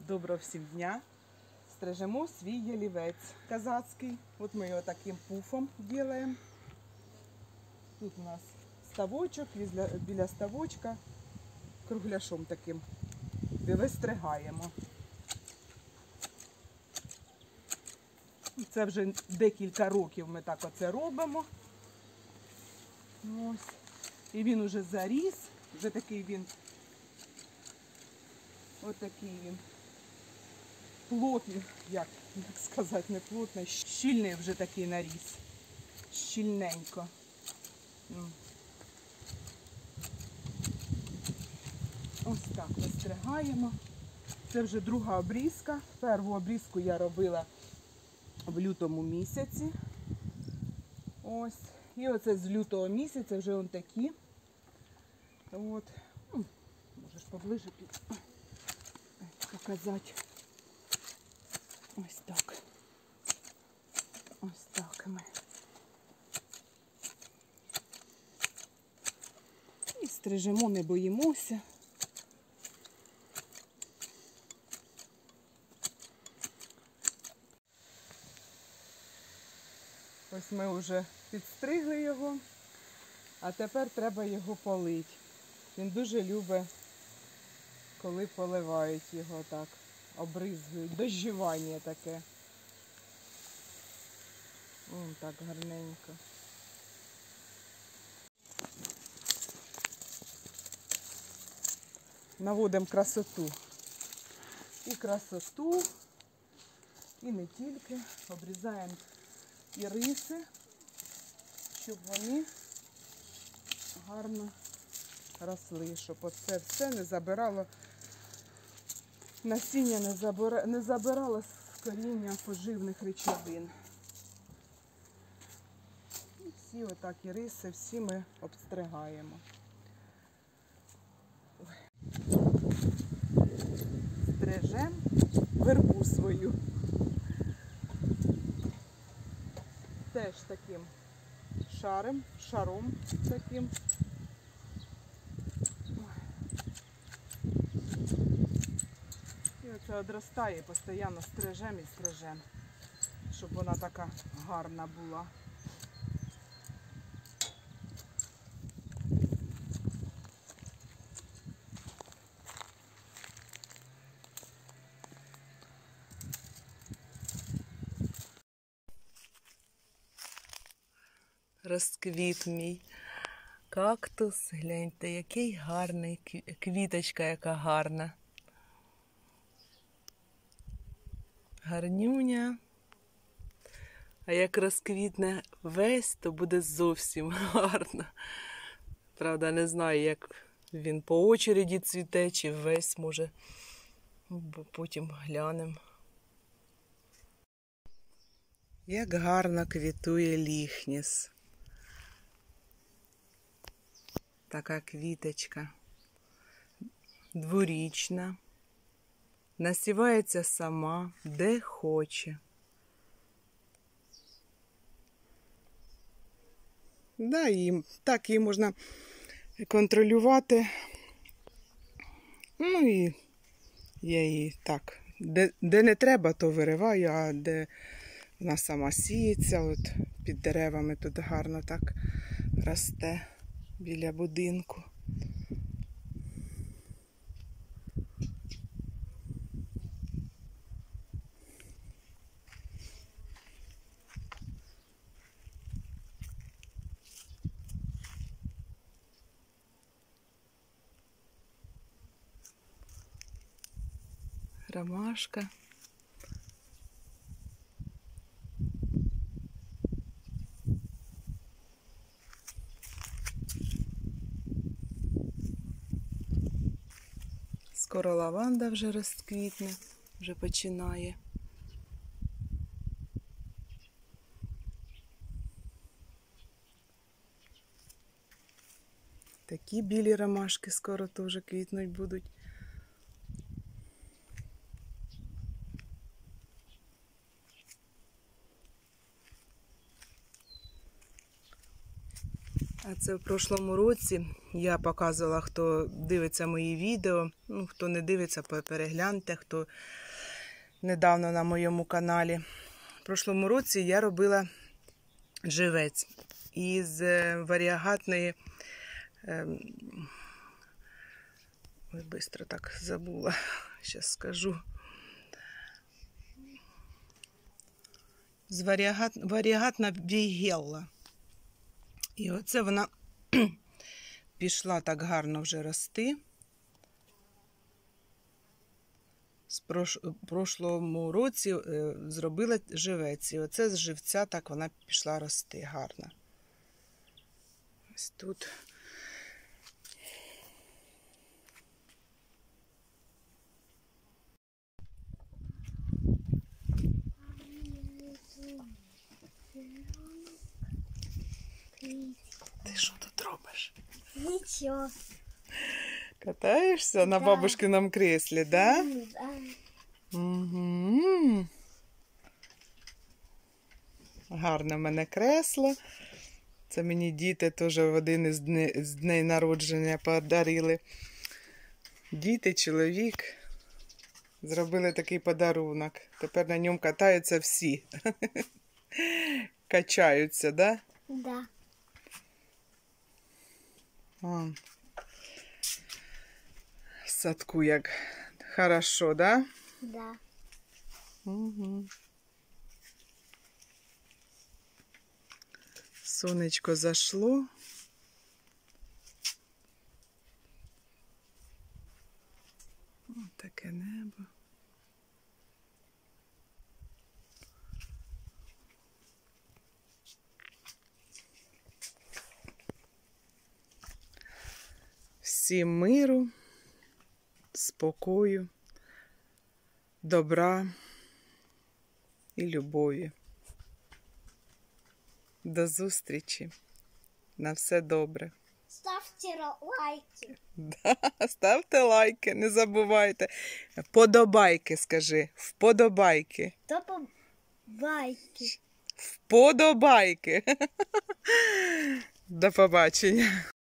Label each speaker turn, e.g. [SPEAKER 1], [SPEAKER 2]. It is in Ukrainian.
[SPEAKER 1] Доброго всім дня! Стрижемо свій ялівець казацький. От ми його таким пуфом робимо. Тут у нас ставочок, біля ставочка кругляшом таким вистригаємо. Це вже декілька років ми так оце робимо. Ось. І він уже заріс, вже такий він, отакий він. Плотний, як сказати, не плотний, щільний вже такий наріс. Щільненько. Ось так вистригаємо. Це вже друга обрізка. Першу обрізку я робила в лютому місяці. Ось. І оце з лютого місяця вже он такі. От. Можеш поближе показати. Ось так. Ось так ми. І стрижемо, не боїмося. Ось ми вже підстригли його, а тепер треба його полити. Він дуже любить, коли поливають його так, обризгують. Дощування таке. Ось так гарненько. Наводимо красоту. І красоту, і не тільки. Обрізаємо і риси, щоб вони гарно росли, щоб оце все не забирало, насіння не забирало з коріння поживних речовин. І всі отак і риси, всі ми обстригаємо. Стрижемо вербу свою. Теж таким шаром таким. І оце одростає, постійно стрижемо і стрижемо, щоб вона така гарна була. Розквіт мій кактус, гляньте, який гарний, квіточка яка гарна. Гарнюня. А як розквітне весь, то буде зовсім гарно. Правда, не знаю, як він по очереді цвіте, чи весь може, бо потім глянемо. Як гарно квітує ліхніс. Така квіточка, дворічна, насівається сама, де хоче. Да, так її можна контролювати. Ну і я її так, де не треба, то вириваю, а де вона сама сіється, от під деревами тут гарно так росте. Біля будинку. Ромашка. Скоро лаванда вже розквітне, вже починає. Такі білі ромашки скоро теж квітнуть будуть. А Це в прошлому році я показувала, хто дивиться мої відео. Ну, хто не дивиться, перегляньте, хто недавно на моєму каналі. В прошлому році я робила живець із варіагатної... Ой, бистро так забула, зараз скажу. З варіагатна вейгелла. І оце вона пішла так гарно вже рости. В прошлому році зробила живець. І оце з живця так вона пішла рости гарно. Ось тут. Ти що тут робиш?
[SPEAKER 2] Нічого.
[SPEAKER 1] Катаєшся на бабушкиному креслі, да? Угу. Гарне в мене кресло. Це мені діти теж в один із дней народження подарили. Діти, чоловік зробили такий подарунок. Тепер на ньому катаються всі. Качаються, да?
[SPEAKER 2] Да.
[SPEAKER 1] Вон. В садку як хорошо, да?
[SPEAKER 2] Да.
[SPEAKER 1] Угу. Сонечко зашло. Ось таке небо. Всім миру, спокою, добра і любові. До зустрічі. На все добре.
[SPEAKER 2] Ставте лайки.
[SPEAKER 1] Да, ставте лайки, не забувайте. Вподобайки, скажи. Вподобайки.
[SPEAKER 2] Вподобайки.
[SPEAKER 1] Вподобайки. До побачення.